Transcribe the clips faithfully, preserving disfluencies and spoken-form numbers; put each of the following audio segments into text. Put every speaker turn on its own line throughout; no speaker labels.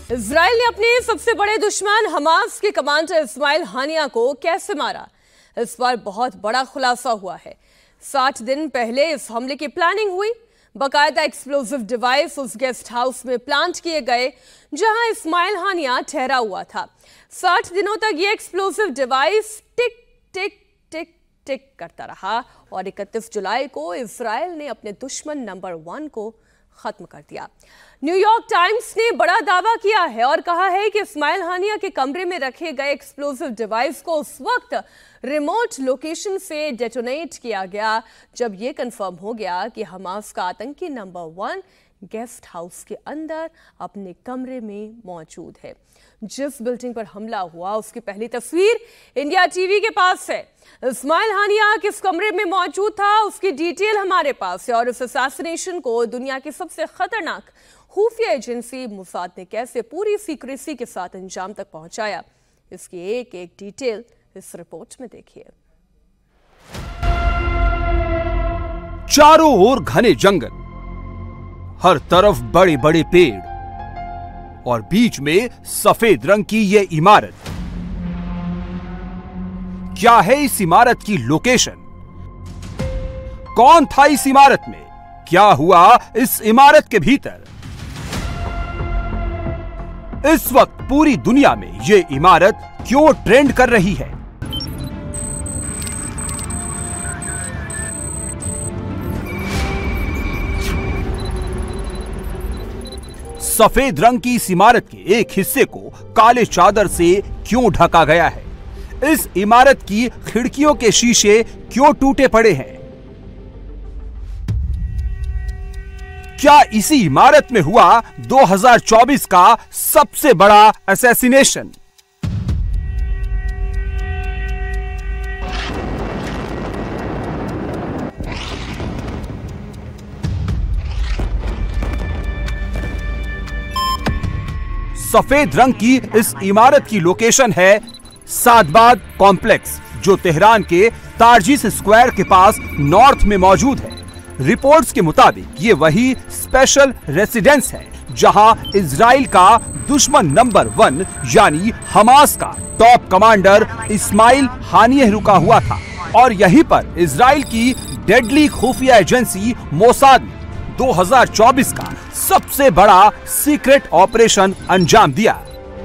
Israel ने अपने सबसे बड़े दुश्मन हमास के कमांडर इस्माइल हानिया को कैसे मारा? इस बार बहुत बड़ा खुलासा हुआ है। साठ दिन पहले इस हमले की प्लानिंग हुई। बाकायदा एक्सप्लोजिव डिवाइस उस गेस्ट हाउस में प्लांट किए गए जहां इस्माइल हानिया ठहरा हुआ था। साठ दिनों तक ये एक्सप्लोजिव डिवाइस टिक टिक टिक टिक करता रहा और इकतीस जुलाई को इजराइल ने अपने दुश्मन नंबर वन को खत्म कर दिया। न्यूयॉर्क टाइम्स ने बड़ा दावा किया है और कहा है कि इस्माइल हानिया के कमरे में रखे गए एक्सप्लोजिव डिवाइस को उस वक्त रिमोट लोकेशन से डेटोनेट किया गया जब यह कंफर्म हो गया कि हमास का आतंकी नंबर वन गेस्ट हाउस के अंदर अपने कमरे में मौजूद है। जिस बिल्डिंग पर हमला हुआ उसकी पहली तस्वीर इंडिया टीवी के पास है। इस्माइल हानिया किस कमरे में मौजूद था उसकी डिटेल हमारे पास है और इस असैसिनेशन को दुनिया की सबसे खतरनाक खुफिया एजेंसी मोसाद ने कैसे पूरी सीक्रेसी के साथ अंजाम तक पहुंचाया, इसकी एक एक डिटेल इस रिपोर्ट में देखिए।
चारों ओर घने जंगल, हर तरफ बड़े बड़े पेड़ और बीच में सफेद रंग की यह इमारत। क्या है इस इमारत की लोकेशन? कौन था इस इमारत में? क्या हुआ इस इमारत के भीतर? इस वक्त पूरी दुनिया में यह इमारत क्यों ट्रेंड कर रही है? सफेद रंग की इस इमारत के एक हिस्से को काले चादर से क्यों ढका गया है? इस इमारत की खिड़कियों के शीशे क्यों टूटे पड़े हैं? क्या इसी इमारत में हुआ दो हज़ार चौबीस का सबसे बड़ा असैसिनेशन? सफेद रंग की इस इमारत की लोकेशन है सादबाद कॉम्प्लेक्स, जो तेहरान के तारजीस स्क्वायर के पास नॉर्थ में मौजूद है। रिपोर्ट्स के मुताबिक ये वही स्पेशल रेसिडेंस है जहां इजराइल का दुश्मन नंबर वन यानी हमास का टॉप कमांडर इस्माइल हानिया रुका हुआ था और यहीं पर इजराइल की डेडली खुफिया एजेंसी मोसाद ने दो हज़ार चौबीस का सबसे बड़ा सीक्रेट ऑपरेशन अंजाम दिया।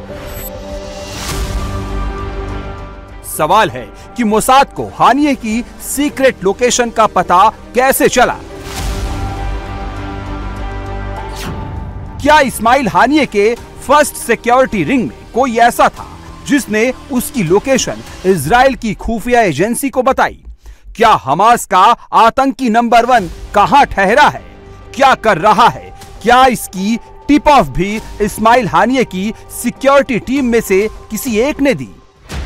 सवाल है कि मोसाद को हानिया की सीक्रेट लोकेशन का पता कैसे चला? क्या इस्माइल हानिया के फर्स्ट सिक्योरिटी रिंग में कोई ऐसा था जिसने उसकी लोकेशन इजराइल की खुफिया एजेंसी को बताई? क्या हमास का आतंकी नंबर वन कहां ठहरा है, क्या कर रहा है? क्या इसकी टिप ऑफ भी इस्माइल हानिया की सिक्योरिटी टीम में से किसी एक ने दी?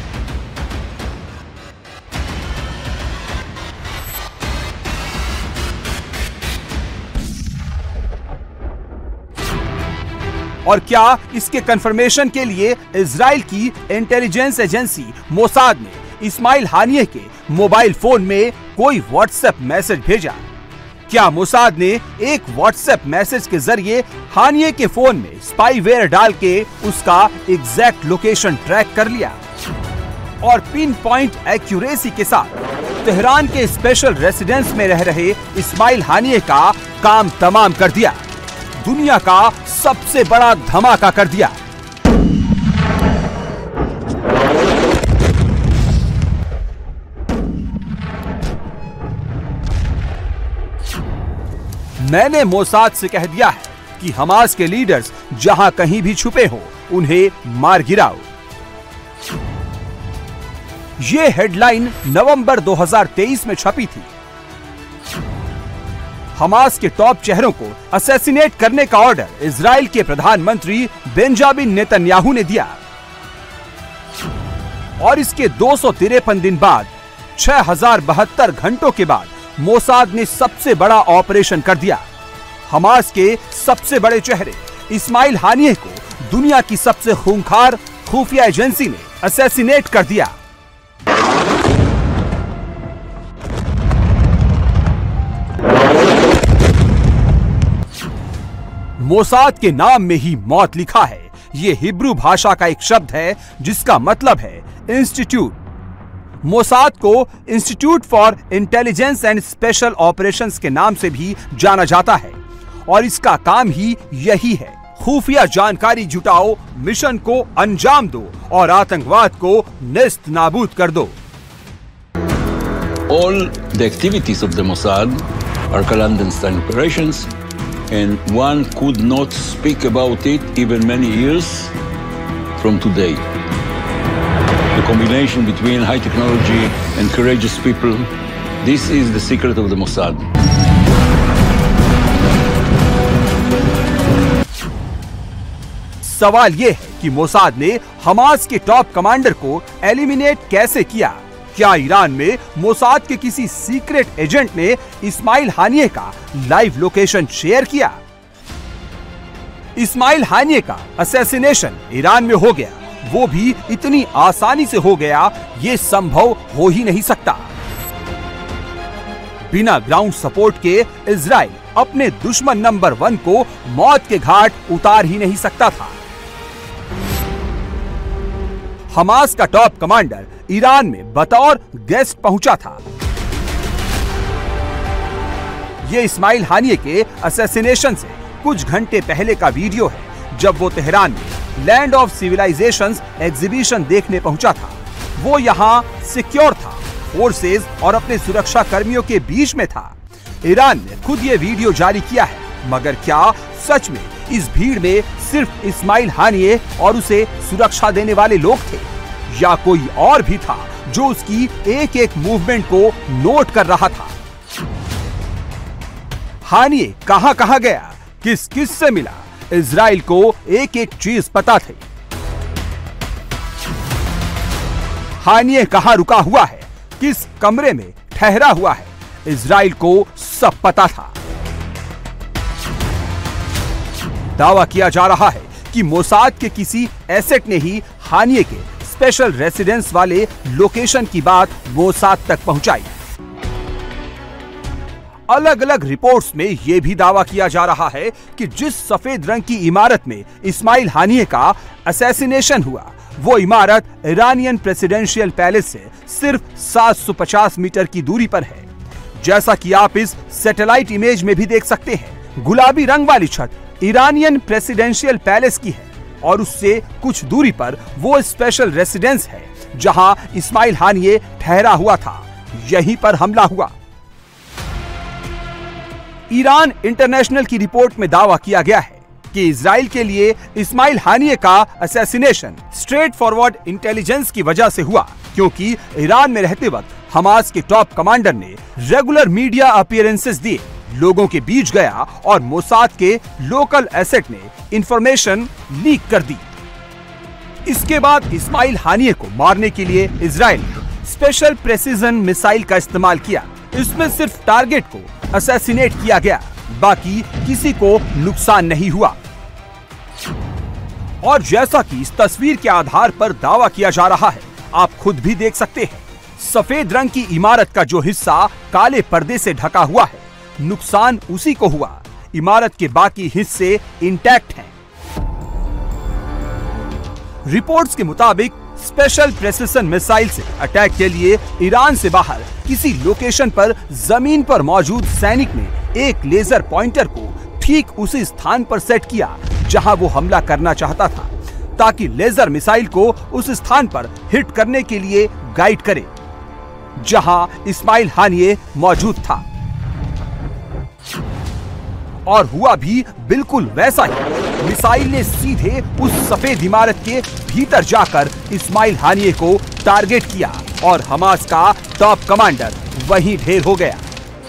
और क्या इसके कंफर्मेशन के लिए इजराइल की इंटेलिजेंस एजेंसी मोसाद ने इस्माइल हानिया के मोबाइल फोन में कोई व्हाट्सएप मैसेज भेजा? क्या मोसाद ने एक व्हाट्सएप मैसेज के जरिए हानिया के फोन में स्पाईवेयर डाल के उसका एग्जैक्ट लोकेशन ट्रैक कर लिया और पिन पॉइंट एक्यूरेसी के साथ तेहरान के स्पेशल रेसिडेंस में रह रहे इस्माइल हानिया का काम तमाम कर दिया, दुनिया का सबसे बड़ा धमाका कर दिया? मैंने मोसाद से कह दिया है कि हमास के लीडर्स जहां कहीं भी छुपे हो उन्हें मार गिराओ। यह हेडलाइन नवंबर दो हज़ार तेईस में छपी थी। हमास के टॉप चेहरों को असैसिनेट करने का ऑर्डर इजराइल के प्रधानमंत्री बेंजामिन नेतन्याहू ने दिया और इसके दो सौ तिरपन दिन बाद छह हजार बहत्तर घंटों के बाद मोसाद ने सबसे बड़ा ऑपरेशन कर दिया। हमास के सबसे बड़े चेहरे इस्माइल हानिया को दुनिया की सबसे खूंखार खुफिया एजेंसी ने असैसिनेट कर दिया। मोसाद के नाम में ही मौत लिखा है, ये हिब्रू भाषा का एक शब्द है जिसका मतलब है इंस्टीट्यूट। मोसाद को institute for intelligence and special operations के नाम से भी जाना जाता है और इसका काम ही यही है, खुफिया जानकारी जुटाओ, मिशन को अंजाम दो और आतंकवाद को नेस्त नाबूद कर दो।
All the activities of the Mossad are clandestine operations and one could not speak about it even many years from today. The combination between high technology and courageous people, this is the secret of the Mossad.
सवाल यह है कि Mossad ने Hamas के top commander को eliminate कैसे किया? क्या ईरान में मोसाद के किसी सीक्रेट एजेंट ने इस्माइल हानिये का लाइव लोकेशन शेयर किया? इस्माइल हानिये का असैसिनेशन ईरान में हो गया, वो भी इतनी आसानी से हो गया, ये संभव हो ही नहीं सकता। बिना ग्राउंड सपोर्ट के इजराइल अपने दुश्मन नंबर वन को मौत के घाट उतार ही नहीं सकता था। हमास का टॉप कमांडर ईरान में बतौर गेस्ट पहुंचा था। ये इस्माइल हानिये के असैसिनेशन से कुछ घंटे पहले का वीडियो है, जब वो तेहरान में लैंड ऑफ सिविलाइजेशंस एग्जीबिशन देखने पहुंचा था। वो यहाँ सिक्योर था, फोर्सेज और अपने सुरक्षा कर्मियों के बीच में था। ईरान ने खुद ये वीडियो जारी किया है, मगर क्या सच में इस भीड़ में सिर्फ इस्माइल हानिये और उसे सुरक्षा देने वाले लोग थे, या कोई और भी था जो उसकी एक एक मूवमेंट को नोट कर रहा था? हानिये कहां कहां गया, किस किस से मिला, इजराइल को एक एक चीज पता थी। हानिये कहां रुका हुआ है, किस कमरे में ठहरा हुआ है, इजराइल को सब पता था। दावा किया जा रहा है कि मोसाद के किसी एसेट ने ही हानिये के स्पेशल रेसिडेंस वाले लोकेशन की बात मोसाद तक पहुंचाई। अलग अलग रिपोर्ट्स में यह भी दावा किया जा रहा है कि जिस सफेद रंग की इमारत में इस्माइल हानिये का असैसिनेशन हुआ, वो इमारत ईरानियन प्रेसिडेंशियल पैलेस से सिर्फ सात सौ पचास मीटर की दूरी पर है। जैसा कि आप इस सैटेलाइट इमेज में भी देख सकते हैं, गुलाबी रंग वाली छत ईरानियन प्रेसिडेंशियल पैलेस की है और उससे कुछ दूरी पर वो स्पेशल रेसिडेंस है जहां इस्माइल हानिये ठहरा हुआ था। यहीं पर हमला हुआ। ईरान इंटरनेशनल की रिपोर्ट में दावा किया गया है कि इजराइल के लिए इस्माइल हानिये का असैसिनेशन स्ट्रेट फॉरवर्ड इंटेलिजेंस की वजह से हुआ, क्योंकि ईरान में रहते वक्त हमास के टॉप कमांडर ने रेगुलर मीडिया अपीयरेंसेस दिए, लोगों के बीच गया और मोसाद के लोकल एसेट ने इंफॉर्मेशन लीक कर दी। इसके बाद इस्माइल हानिये को मारने के लिए इजराइल ने स्पेशल प्रेसिजन मिसाइल का इस्तेमाल किया। इसमें सिर्फ टारगेट को असैसिनेट किया गया, बाकी किसी को नुकसान नहीं हुआ। और जैसा कि इस तस्वीर के आधार पर दावा किया जा रहा है, आप खुद भी देख सकते हैं, सफेद रंग की इमारत का जो हिस्सा काले पर्दे से ढका हुआ है, नुकसान उसी को हुआ। इमारत के बाकी हिस्से इंटैक्ट हैं। रिपोर्ट्स के मुताबिक स्पेशल प्रेसिशन मिसाइल से अटैक के लिए ईरान से बाहर किसी लोकेशन पर जमीन पर मौजूद सैनिक ने एक लेजर पॉइंटर को ठीक उसी स्थान पर सेट किया जहां वो हमला करना चाहता था, ताकि लेजर मिसाइल को उस स्थान पर हिट करने के लिए गाइड करे जहां इस्माइल हानिये मौजूद था। और हुआ भी बिल्कुल वैसा ही। मिसाइल ने सीधे उस सफेद इमारत के भीतर जाकर इस्माइल हानिये को टारगेट किया और हमास का टॉप कमांडर वहीं ढेर हो गया।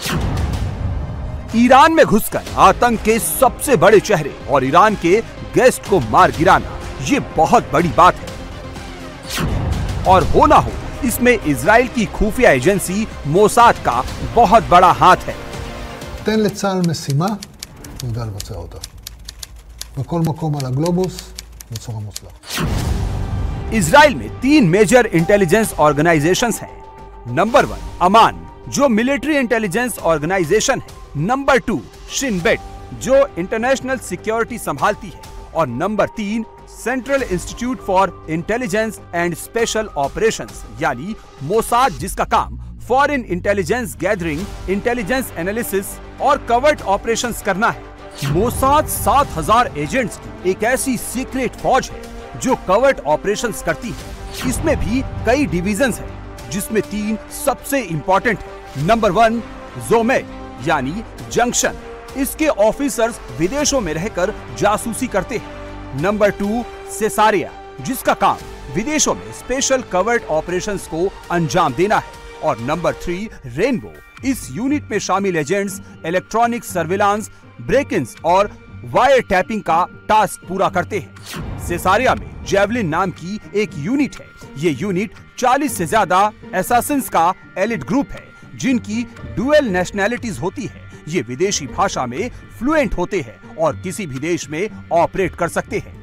ईरान में घुसकर आतंक के सबसे बड़े चेहरे और ईरान के गेस्ट को मार गिराना, ये बहुत बड़ी बात है। और हो ना हो, इसमें इजराइल की खुफिया एजेंसी मोसाद का बहुत बड़ा हाथ है।
תן לצה"ל משימה, הוא יודע לבצע אותה. בכל מקום על הגלובוס, בצורה מוצלחת.
इजराइल में तीन मेजर इंटेलिजेंस ऑर्गेनाइजेशंस हैं। नंबर वन अमान, जो मिलिट्री इंटेलिजेंस ऑर्गेनाइजेशन है। नंबर टू शिन बेट, जो इंटरनेशनल सिक्योरिटी संभालती है। और नंबर तीन central institute for intelligence and special operations यानी मोसाद, जिसका काम foreign intelligence gathering, intelligence analysis और कवर्ट ऑपरेशंस करना है। मोसाद सात हजार एजेंट्स की एक ऐसी सीक्रेट फौज है जो कवर्ट ऑपरेशंस करती है। इसमें भी कई डिविजन्स हैं, जिसमें तीन सबसे इंपॉर्टेंट है। नंबर वन, जोमेड यानी जंक्शन, इसके ऑफिसर्स विदेशों में रहकर जासूसी करते हैं। नंबर टू, सेसारिया, जिसका काम विदेशों में स्पेशल कवर्ट ऑपरेशंस को अंजाम देना है। और नंबर थ्री, रेनबो, इस यूनिट में शामिल एजेंट्स इलेक्ट्रॉनिक सर्विलांस, ब्रेक-इन्स और वायर टैपिंग का टास्क पूरा करते हैं। सेसारिया में जेवलिन नाम की एक यूनिट है। ये यूनिट चालीस से ज्यादा असैसिन्स का एलिट ग्रुप है, जिनकी डुअल नेशनैलिटीज होती है। ये विदेशी भाषा में फ्लुएंट होते हैं और किसी भी देश में ऑपरेट कर सकते हैं।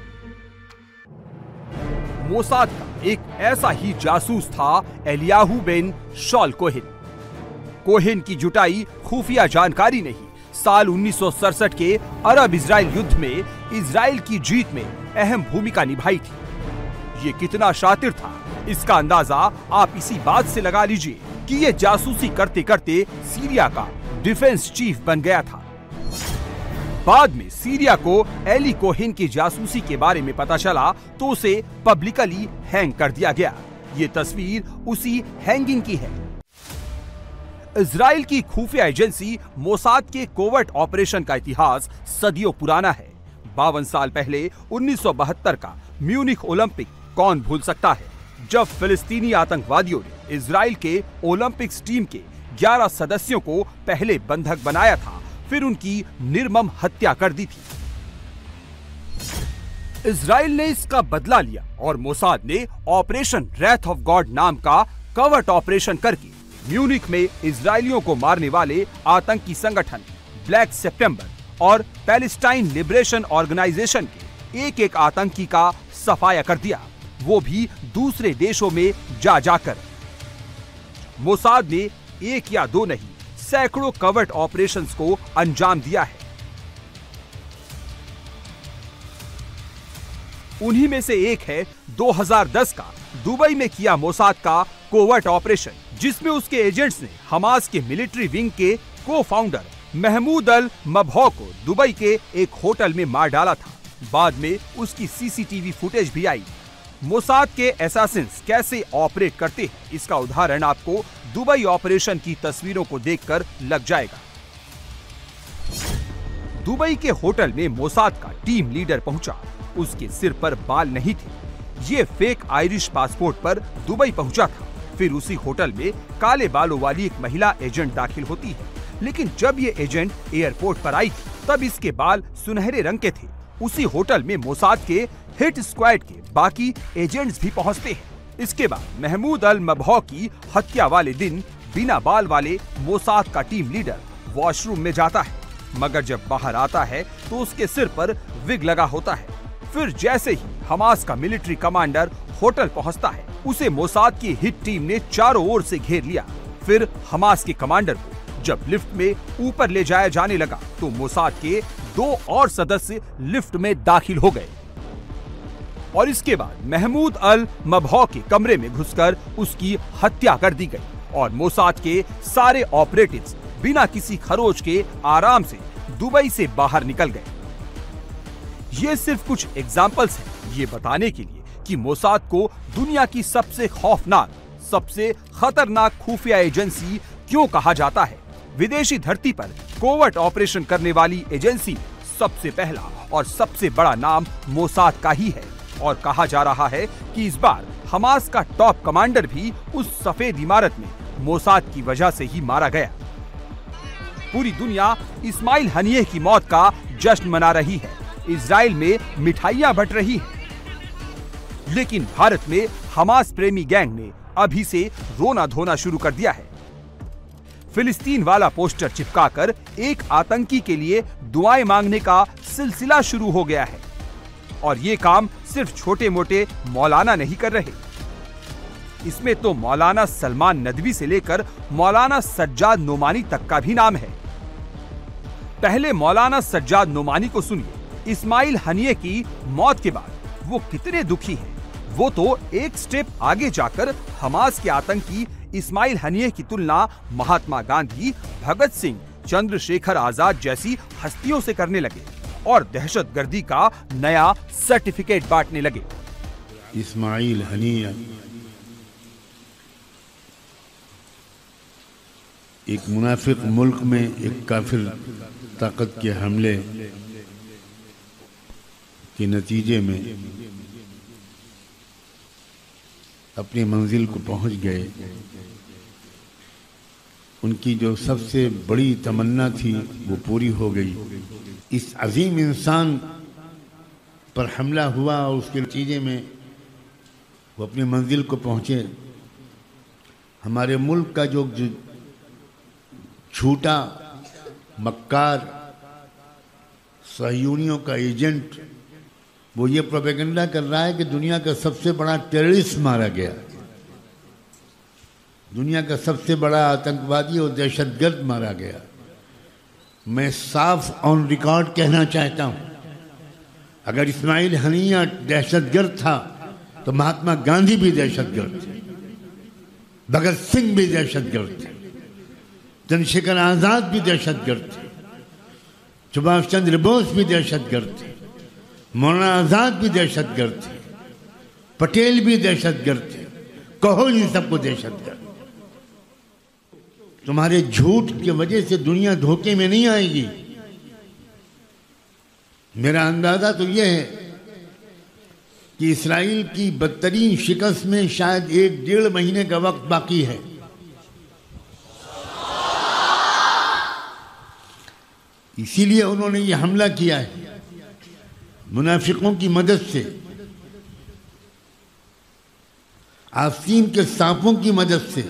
मोसाद का एक ऐसा ही जासूस था Eliyahu Ben Shaul Cohen. Cohen की जुटाई खुफिया जानकारी ने ही साल उन्नीस सौ सड़सठ के अरब इजराइल युद्ध में इजराइल की जीत में अहम भूमिका निभाई थी। ये कितना शातिर था, इसका अंदाजा आप इसी बात से लगा लीजिए कि ये जासूसी करते करते सीरिया का डिफेंस चीफ बन गया था। बाद में सीरिया को एली कोहेन की जासूसी के बारे में पता चला तो उसे पब्लिकली हैंग कर दिया गया। ये तस्वीर उसी हैंगिंग की है। इजराइल की खुफिया एजेंसी मोसाद के कोवर्ट ऑपरेशन का इतिहास सदियों पुराना है। बावन साल पहले उन्नीस सौ बहत्तर का म्यूनिख ओलंपिक कौन भूल सकता है, जब फिलिस्तीनी आतंकवादियों ने इजराइल के ओलंपिक्स टीम के ग्यारह सदस्यों को पहले बंधक बनाया था, फिर उनकी निर्मम हत्या कर दी थी। इजराइल ने इसका बदला लिया और मोसाद ने ऑपरेशन रेथ ऑफ गॉड नाम का कवर्ट ऑपरेशन करके म्यूनिख में इजरायलियों को मारने वाले आतंकी संगठन ब्लैक सितंबर और पैलेस्टाइन लिबरेशन ऑर्गेनाइजेशन के एक एक आतंकी का सफाया कर दिया, वो भी दूसरे देशों में जा जाकर। मोसाद ने एक या दो नहीं, सैकड़ों कवर्ट ऑपरेशंस को अंजाम दिया है। उन्हीं में से एक है दो हज़ार दस का दुबई में किया मोसाद का कोवर्ट ऑपरेशन, जिसमें उसके एजेंट्स ने हमास के मिलिट्री विंग के को फाउंडर महमूद अल मबहौ को दुबई के एक होटल में मार डाला था। बाद में उसकी सीसीटीवी फुटेज भी आई। मोसाद के असैसिन्स कैसे ऑपरेट करते हैं, इसका उदाहरण आपको दुबई ऑपरेशन की तस्वीरों को देखकर लग जाएगा। दुबई के होटल में मोसाद का टीम लीडर पहुंचा। उसके सिर पर बाल नहीं थे। ये फेक आयरिश पासपोर्ट पर दुबई पहुंचा था। फिर उसी होटल में काले बालों वाली एक महिला एजेंट दाखिल होती है, लेकिन जब ये एजेंट एयरपोर्ट पर आई थी, तब इसके बाल सुनहरे रंग के थे। उसी होटल में मोसाद के हिट स्क्वाड के बाकी एजेंट्स भी पहुंचते हैं। इसके बाद महमूद अल मबहौ की हत्या वाले दिन बिना बाल वाले मोसाद का टीम लीडर वॉशरूम में जाता है, मगर जब बाहर आता है तो उसके सिर पर विग लगा होता है। फिर जैसे ही हमास का मिलिट्री कमांडर होटल पहुंचता है, उसे मोसाद की हिट टीम ने चारों ओर से घेर लिया। फिर हमास के कमांडर को जब लिफ्ट में ऊपर ले जाया जाने लगा तो मोसाद के दो और सदस्य लिफ्ट में दाखिल हो गए और इसके बाद महमूद अल मबहौ के कमरे में घुसकर उसकी हत्या कर दी गई और मोसाद के सारे ऑपरेटिव्स बिना किसी खरोच के आराम से दुबई से बाहर निकल गए। ये सिर्फ कुछ एग्जाम्पल्स हैं ये बताने के लिए कि मोसाद को दुनिया की सबसे खौफनाक, सबसे खतरनाक खुफिया एजेंसी क्यों कहा जाता है। विदेशी धरती पर कोवर्ट ऑपरेशन करने वाली एजेंसी सबसे पहला और सबसे बड़ा नाम मोसाद का ही है और कहा जा रहा है कि इस बार हमास का टॉप कमांडर भी उस सफेद इमारत में मोसाद की वजह से ही मारा गया। पूरी दुनिया इस्माइल हनियह की मौत का जश्न मना रही है। इजराइल में मिठाइयां बंट रही हैं। लेकिन भारत में हमास प्रेमी गैंग ने अभी से रोना धोना शुरू कर दिया है। फिलिस्तीन वाला पोस्टर चिपकाकर एक आतंकी के लिए दुआएं मांगने का सिलसिला शुरू हो गया है और ये काम सिर्फ छोटे मोटे मौलाना नहीं कर रहे। इसमें तो मौलाना सलमान नदवी से लेकर मौलाना सज्जाद नोमानी तक का भी नाम है। पहले मौलाना सज्जाद नोमानी को सुनिए। इस्माइल हनियह की मौत के बाद वो कितने दुखी हैं। वो तो एक स्टेप आगे जाकर हमास के आतंकी इस्माइल हनीह की तुलना महात्मा गांधी, भगत सिंह, चंद्रशेखर आजाद जैसी हस्तियों से करने लगे और दहशतगर्दी का नया सर्टिफिकेट बांटने लगे।
इस्माइल हनीह एक मुनाफिक मुल्क में एक काफिर ताकत के हमले के नतीजे में अपनी मंजिल को पहुंच गए। उनकी जो सबसे बड़ी तमन्ना थी वो पूरी हो गई। इस अजीम इंसान पर हमला हुआ और उसके नतीजे में वो अपनी मंजिल को पहुंचे। हमारे मुल्क का जो झूठा मक्कार सहयूनियों का एजेंट वो ये प्रोपेगेंडा कर रहा है कि दुनिया का सबसे बड़ा टेररिस्ट मारा गया, दुनिया का सबसे बड़ा आतंकवादी और दहशतगर्द मारा गया। मैं साफ ऑन रिकॉर्ड कहना चाहता हूं, अगर इस्माइल हनीह दहशतगर्द था तो महात्मा गांधी भी दहशतगर्द थे, भगत सिंह भी दहशतगर्द थे, चंद्रशेखर आजाद भी दहशतगर्द थे, सुभाष चंद्र बोस भी दहशतगर्द थे, मौलाना आजाद भी दहशतगर्द थे, पटेल भी दहशतगर्द थे। कहो इन सबको दहशतगर्द। तुम्हारे झूठ की वजह से दुनिया धोखे में नहीं आएगी। मेरा अंदाजा तो यह है कि इस्राइल की बदतरीन शिकस्त में शायद एक डेढ़ महीने का वक्त बाकी है। इसीलिए उन्होंने ये हमला किया है मुनाफिकों की मदद से, आस्तीन के सांपों की मदद से,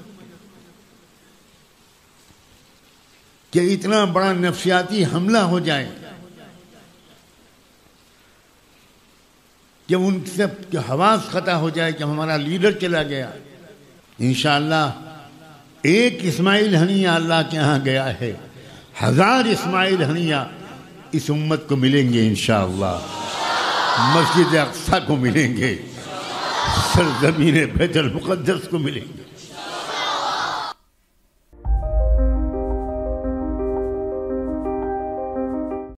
कि इतना बड़ा नफसियाती हमला हो जाए कि उनसे हवास खता हो जाए कि हमारा लीडर चला गया। इंशाअल्लाह एक इस्माइल हनीह अल्लाह के यहाँ गया है, हजार इस्माइल हनीह इस उम्मत को मिलेंगे इंशाअल्लाह। मस्जिद अक्सा को मिलेंगे, सरजमीन बैतुल मुक़द्दस को मिलेंगे।